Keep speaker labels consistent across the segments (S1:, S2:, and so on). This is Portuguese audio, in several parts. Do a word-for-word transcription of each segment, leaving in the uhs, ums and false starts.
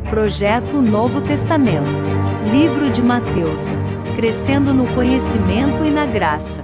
S1: Projeto Novo Testamento. Livro de Mateus. Crescendo no conhecimento e na graça.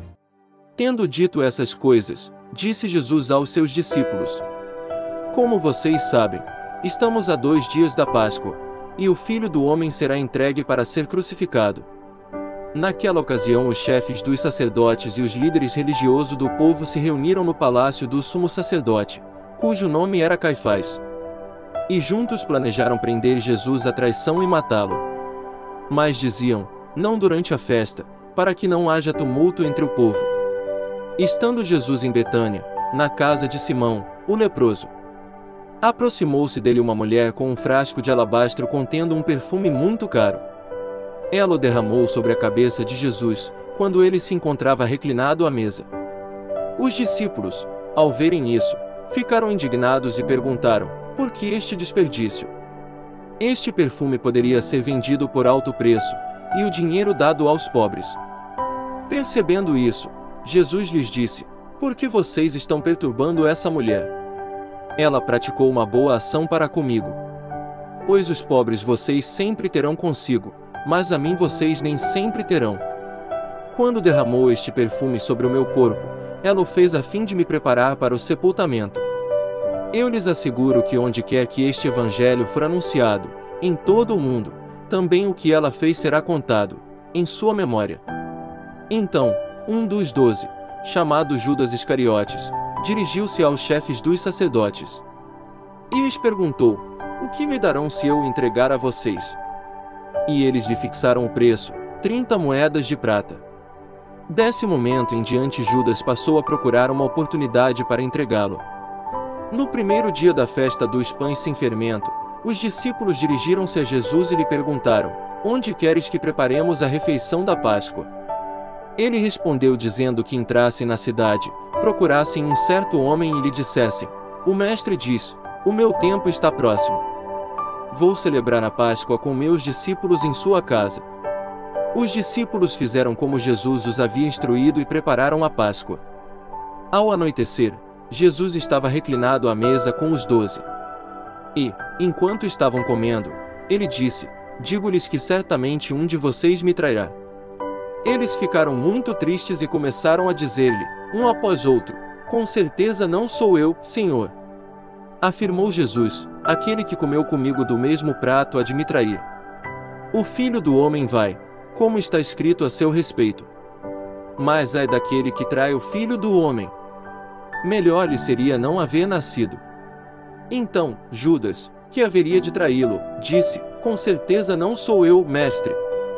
S2: Tendo dito essas coisas, disse Jesus aos seus discípulos: Como vocês sabem, estamos a dois dias da Páscoa, e o Filho do Homem será entregue para ser crucificado. Naquela ocasião os chefes dos sacerdotes e os líderes religiosos do povo se reuniram no palácio do sumo sacerdote, cujo nome era Caifás. E juntos planejaram prender Jesus à traição e matá-lo. Mas diziam, não durante a festa, para que não haja tumulto entre o povo. Estando Jesus em Betânia, na casa de Simão, o leproso, aproximou-se dele uma mulher com um frasco de alabastro contendo um perfume muito caro. Ela o derramou sobre a cabeça de Jesus, quando ele se encontrava reclinado à mesa. Os discípulos, ao verem isso, ficaram indignados e perguntaram, por que este desperdício? Este perfume poderia ser vendido por alto preço, e o dinheiro dado aos pobres. Percebendo isso, Jesus lhes disse, por que vocês estão perturbando essa mulher? Ela praticou uma boa ação para comigo. Pois os pobres vocês sempre terão consigo, mas a mim vocês nem sempre terão. Quando derramou este perfume sobre o meu corpo, ela o fez a fim de me preparar para o sepultamento. Eu lhes asseguro que onde quer que este evangelho for anunciado, em todo o mundo, também o que ela fez será contado, em sua memória. Então, um dos doze, chamado Judas Iscariotes, dirigiu-se aos chefes dos sacerdotes e lhes perguntou, o que me darão se eu o entregar a vocês? E eles lhe fixaram o preço, trinta moedas de prata. Desse momento em diante Judas passou a procurar uma oportunidade para entregá-lo. No primeiro dia da festa dos pães sem fermento, os discípulos dirigiram-se a Jesus e lhe perguntaram, onde queres que preparemos a refeição da Páscoa? Ele respondeu dizendo que entrassem na cidade, procurassem um certo homem e lhe dissessem, o mestre diz, o meu tempo está próximo. Vou celebrar a Páscoa com meus discípulos em sua casa. Os discípulos fizeram como Jesus os havia instruído e prepararam a Páscoa. Ao anoitecer, Jesus estava reclinado à mesa com os doze. E, enquanto estavam comendo, ele disse, digo-lhes que certamente um de vocês me trairá. Eles ficaram muito tristes e começaram a dizer-lhe, um após outro, com certeza não sou eu, Senhor. Afirmou Jesus, aquele que comeu comigo do mesmo prato há de me trair. O Filho do Homem vai, como está escrito a seu respeito. Mas ai daquele que trai o Filho do Homem. Melhor lhe seria não haver nascido. Então, Judas, que haveria de traí-lo, disse, com certeza não sou eu, mestre.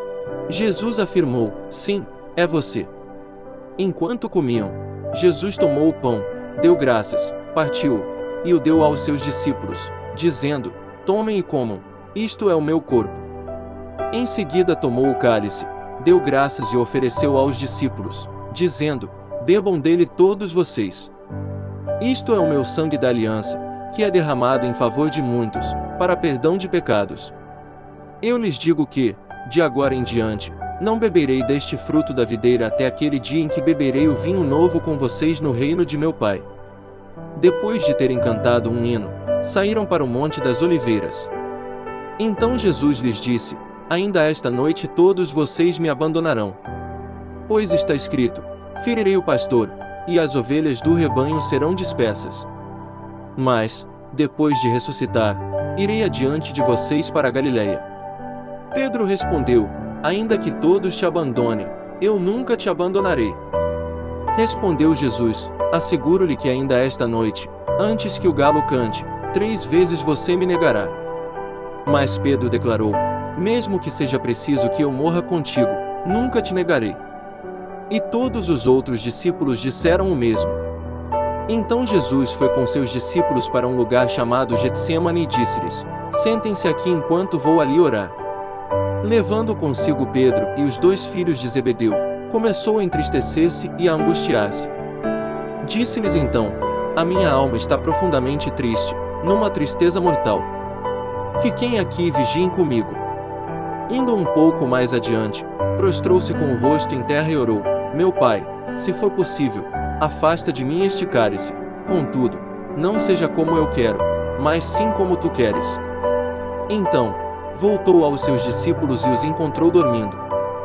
S2: Jesus afirmou, sim, é você. Enquanto comiam, Jesus tomou o pão, deu graças, partiu-o, e o deu aos seus discípulos, dizendo, tomem e comam, isto é o meu corpo. Em seguida tomou o cálice, deu graças e ofereceu aos discípulos, dizendo, bebam dele todos vocês. Isto é o meu sangue da aliança, que é derramado em favor de muitos, para perdão de pecados. Eu lhes digo que, de agora em diante, não beberei deste fruto da videira até aquele dia em que beberei o vinho novo com vocês no reino de meu Pai. Depois de terem cantado um hino, saíram para o Monte das Oliveiras. Então Jesus lhes disse, ainda esta noite todos vocês me abandonarão. Pois está escrito, ferirei o pastor, e as ovelhas do rebanho serão dispersas. Mas, depois de ressuscitar, irei adiante de vocês para a Galileia. Pedro respondeu, ainda que todos te abandonem, eu nunca te abandonarei. Respondeu Jesus, asseguro-lhe que ainda esta noite, antes que o galo cante, três vezes você me negará. Mas Pedro declarou, mesmo que seja preciso que eu morra contigo, nunca te negarei. E todos os outros discípulos disseram o mesmo. Então Jesus foi com seus discípulos para um lugar chamado Getsêmani e disse-lhes, sentem-se aqui enquanto vou ali orar. Levando consigo Pedro e os dois filhos de Zebedeu, começou a entristecer-se e a angustiar-se. Disse-lhes então, a minha alma está profundamente triste, numa tristeza mortal. Fiquem aqui e vigiem comigo. Indo um pouco mais adiante, prostrou-se com o rosto em terra e orou, meu Pai, se for possível, afasta de mim este cálice, contudo, não seja como eu quero, mas sim como tu queres. Então, voltou aos seus discípulos e os encontrou dormindo.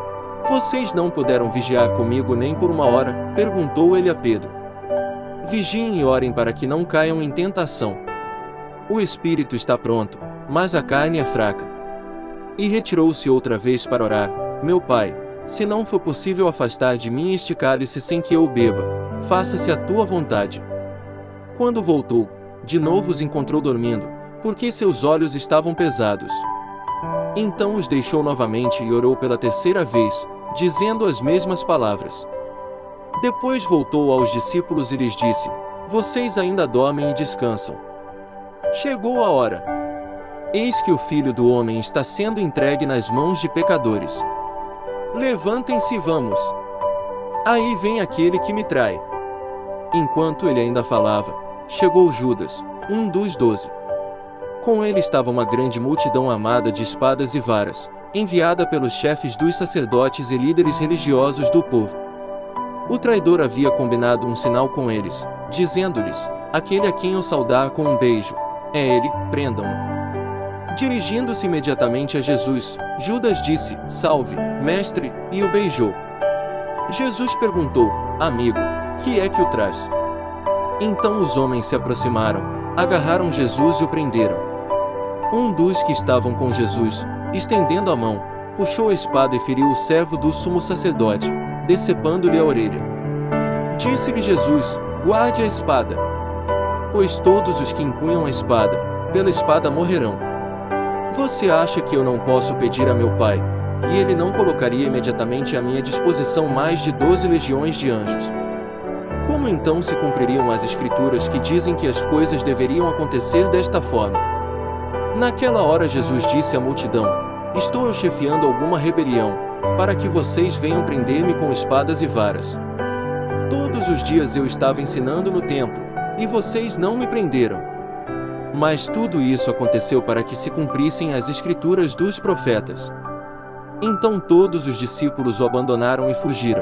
S2: Vocês não puderam vigiar comigo nem por uma hora? Perguntou ele a Pedro. Vigiem e orem para que não caiam em tentação. O espírito está pronto, mas a carne é fraca. E retirou-se outra vez para orar. Meu Pai, se não for possível afastar de mim este cálice sem que eu o beba, faça-se a tua vontade. Quando voltou, de novo os encontrou dormindo, porque seus olhos estavam pesados. Então os deixou novamente e orou pela terceira vez, dizendo as mesmas palavras. Depois voltou aos discípulos e lhes disse: Vocês ainda dormem e descansam. Chegou a hora. Eis que o Filho do Homem está sendo entregue nas mãos de pecadores. Levantem-se e vamos. Aí vem aquele que me trai. Enquanto ele ainda falava, chegou Judas, um dos doze. Com ele estava uma grande multidão armada de espadas e varas, enviada pelos chefes dos sacerdotes e líderes religiosos do povo. O traidor havia combinado um sinal com eles, dizendo-lhes: Aquele a quem eu saudar com um beijo, é ele, prendam-no. Dirigindo-se imediatamente a Jesus, Judas disse: Salve, mestre, e o beijou. Jesus perguntou: Amigo, que é que o traz? Então os homens se aproximaram, agarraram Jesus e o prenderam. Um dos que estavam com Jesus, estendendo a mão, puxou a espada e feriu o servo do sumo sacerdote, decepando-lhe a orelha. Disse-lhe Jesus: Guarde a espada. Pois todos os que empunham a espada, pela espada morrerão. Você acha que eu não posso pedir a meu Pai, e ele não colocaria imediatamente à minha disposição mais de doze legiões de anjos? Como então se cumpririam as escrituras que dizem que as coisas deveriam acontecer desta forma? Naquela hora Jesus disse à multidão: Estou eu chefiando alguma rebelião, para que vocês venham prender-me com espadas e varas? Todos os dias eu estava ensinando no templo, e vocês não me prenderam. Mas tudo isso aconteceu para que se cumprissem as escrituras dos profetas. Então todos os discípulos o abandonaram e fugiram.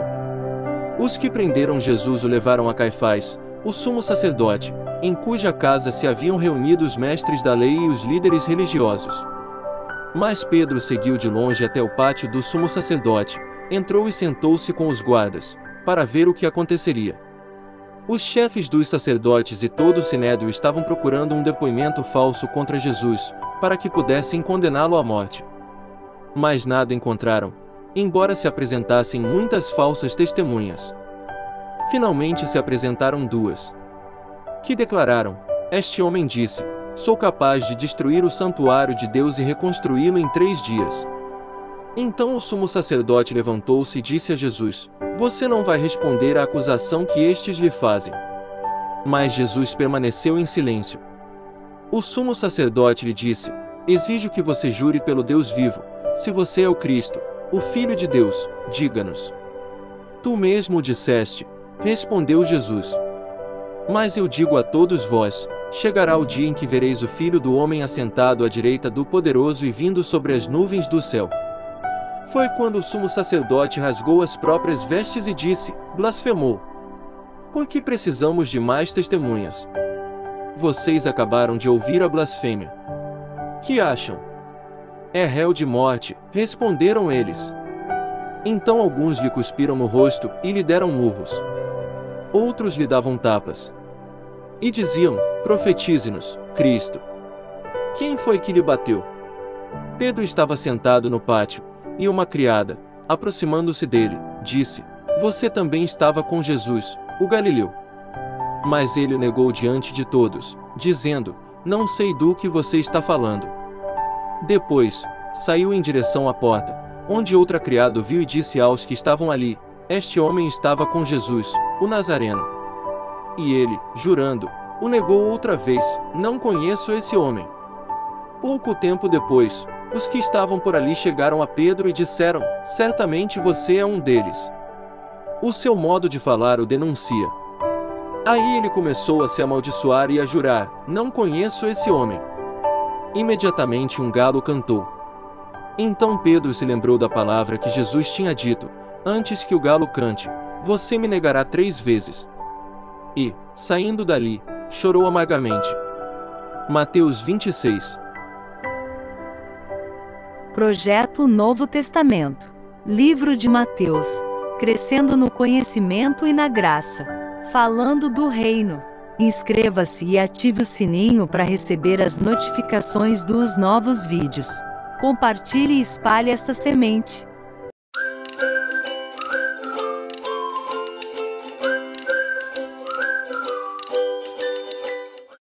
S2: Os que prenderam Jesus o levaram a Caifás, o sumo sacerdote, em cuja casa se haviam reunido os mestres da lei e os líderes religiosos. Mas Pedro seguiu de longe até o pátio do sumo sacerdote, entrou e sentou-se com os guardas, para ver o que aconteceria. Os chefes dos sacerdotes e todo o sinédrio estavam procurando um depoimento falso contra Jesus, para que pudessem condená-lo à morte. Mas nada encontraram, embora se apresentassem muitas falsas testemunhas. Finalmente se apresentaram duas, que declararam: Este homem disse: Sou capaz de destruir o santuário de Deus e reconstruí-lo em três dias. Então o sumo sacerdote levantou-se e disse a Jesus: Você não vai responder à acusação que estes lhe fazem. Mas Jesus permaneceu em silêncio. O sumo sacerdote lhe disse: Exijo que você jure pelo Deus vivo, se você é o Cristo, o Filho de Deus, diga-nos. Tu mesmo o disseste, respondeu Jesus. Mas eu digo a todos vós: chegará o dia em que vereis o Filho do Homem assentado à direita do Poderoso e vindo sobre as nuvens do céu. Foi quando o sumo sacerdote rasgou as próprias vestes e disse: Blasfemou. Por que precisamos de mais testemunhas? Vocês acabaram de ouvir a blasfêmia. Que acham? É réu de morte, responderam eles. Então alguns lhe cuspiram no rosto e lhe deram murros. Outros lhe davam tapas. E diziam: Profetize-nos, Cristo. Quem foi que lhe bateu? Pedro estava sentado no pátio, e uma criada, aproximando-se dele, disse: Você também estava com Jesus, o Galileu. Mas ele o negou diante de todos, dizendo: Não sei do que você está falando. Depois, saiu em direção à porta, onde outra criada o viu e disse aos que estavam ali: Este homem estava com Jesus, o Nazareno. E ele, jurando, o negou outra vez: Não conheço esse homem. Pouco tempo depois, os que estavam por ali chegaram a Pedro e disseram: Certamente você é um deles. O seu modo de falar o denuncia. Aí ele começou a se amaldiçoar e a jurar: Não conheço esse homem. Imediatamente um galo cantou. Então Pedro se lembrou da palavra que Jesus tinha dito: Antes que o galo cante, você me negará três vezes. E, saindo dali, chorou amargamente. Mateus vinte e seis.
S1: Projeto Novo Testamento. Livro de Mateus. Crescendo no conhecimento e na graça. Falando do reino. Inscreva-se e ative o sininho para receber as notificações dos novos vídeos. Compartilhe e espalhe esta semente.